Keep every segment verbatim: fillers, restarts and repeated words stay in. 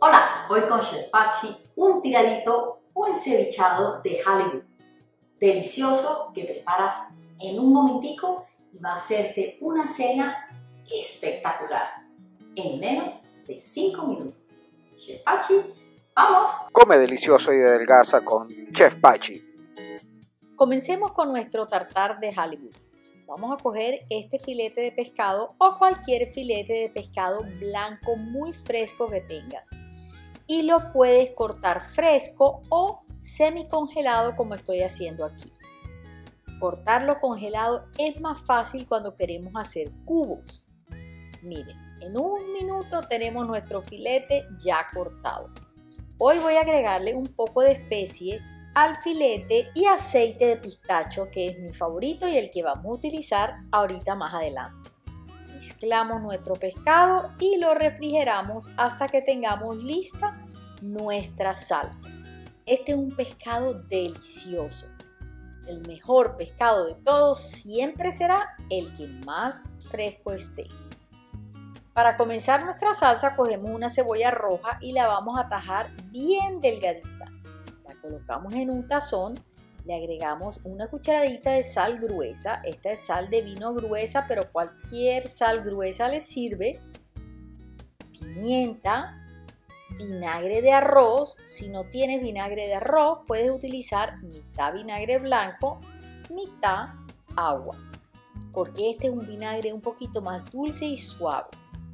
Hola, hoy con Chef Pachi, un tiradito o encevichado de Hollywood. Delicioso que preparas en un momentico y va a hacerte una cena espectacular en menos de cinco minutos. Chef Pachi, ¡vamos! Come delicioso y adelgaza con Chef Pachi. Comencemos con nuestro tartar de Hollywood. Vamos a coger este filete de pescado o cualquier filete de pescado blanco muy fresco que tengas. Y lo puedes cortar fresco o semicongelado como estoy haciendo aquí. Cortarlo congelado es más fácil cuando queremos hacer cubos. Miren, en un minuto tenemos nuestro filete ya cortado. Hoy voy a agregarle un poco de especie al filete y aceite de pistacho, que es mi favorito y el que vamos a utilizar ahorita más adelante. Mezclamos nuestro pescado y lo refrigeramos hasta que tengamos lista nuestra salsa. Este es un pescado delicioso. El mejor pescado de todos siempre será el que más fresco esté. Para comenzar nuestra salsa cogemos una cebolla roja y la vamos a tajar bien delgadita. La colocamos en un tazón, le agregamos una cucharadita de sal gruesa. Esta es sal de vino gruesa, pero cualquier sal gruesa le sirve. Pimienta, vinagre de arroz. Si no tienes vinagre de arroz, puedes utilizar mitad vinagre blanco, mitad agua, porque este es un vinagre un poquito más dulce y suave.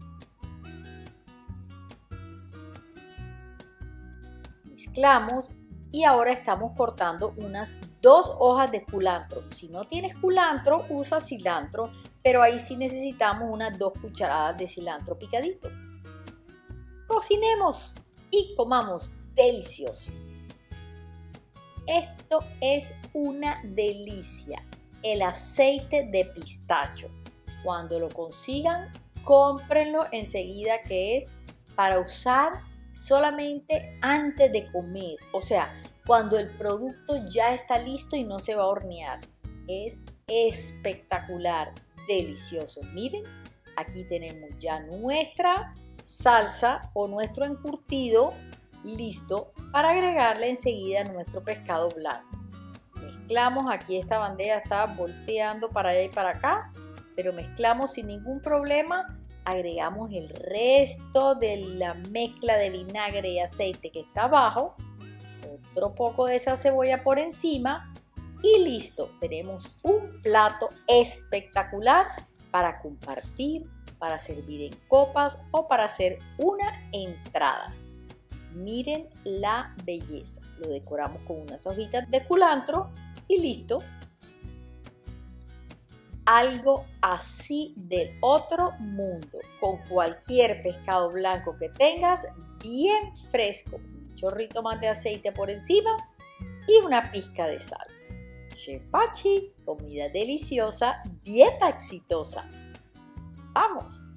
Mezclamos y ahora estamos cortando unas dos hojas de culantro. Si no tienes culantro, usa cilantro, pero ahí sí necesitamos unas dos cucharadas de cilantro picadito. Cocinemos y comamos delicioso. Esto es una delicia, el aceite de pistacho. Cuando lo consigan, cómprenlo enseguida, que es para usar solamente antes de comer, o sea, cuando el producto ya está listo y no se va a hornear. Es espectacular, delicioso. Miren, aquí tenemos ya nuestra salsa o nuestro encurtido listo para agregarle enseguida nuestro pescado blanco. Mezclamos, aquí esta bandeja está volteando para allá y para acá, pero mezclamos sin ningún problema. Agregamos el resto de la mezcla de vinagre y aceite que está abajo, otro poco de esa cebolla por encima y listo. Tenemos un plato espectacular para compartir, para servir en copas o para hacer una entrada. Miren la belleza. Lo decoramos con unas hojitas de culantro y listo. Algo así del otro mundo, con cualquier pescado blanco que tengas, bien fresco, un chorrito más de aceite por encima y una pizca de sal. Chef Pachi, comida deliciosa, dieta exitosa. ¡Vamos!